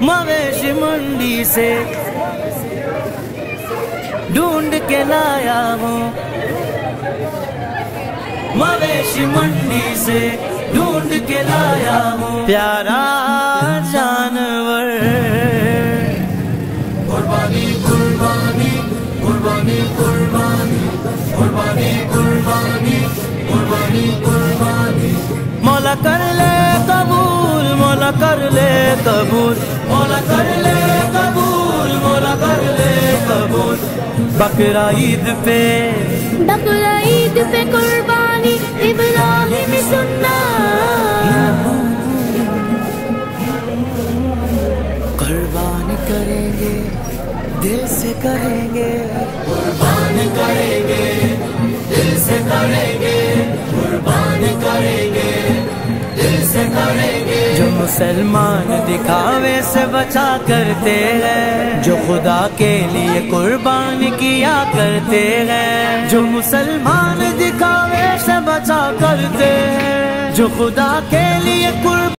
مویشی منڈی سے ڈھونڈ کے لایا ہوں، مویشی منڈی سے ڈھونڈ کے لایا ہوں، پیارا جانور۔ قربانی قربانی قربانی قربانی قربانی قربانی قربانی قربانی، مولا کر لے قبول، مولا کر لے قبول، مولا کر لے قبول، مولا کر لے قبول۔ بقرہ عید پہ قربانی ابراہیم سننا، قربان کریں گے دل سے کریں گے، قربان کریں گے دل سے کریں گے، قربان کریں گے دل سے کریں گے۔ جو مسلمان دکھاوے سے بچا کرتے ہیں، جو خدا کے لیے قربان کیا کرتے ہیں، جو مسلمان دکھاوے سے بچا کرتے ہیں، جو خدا کے لیے قربان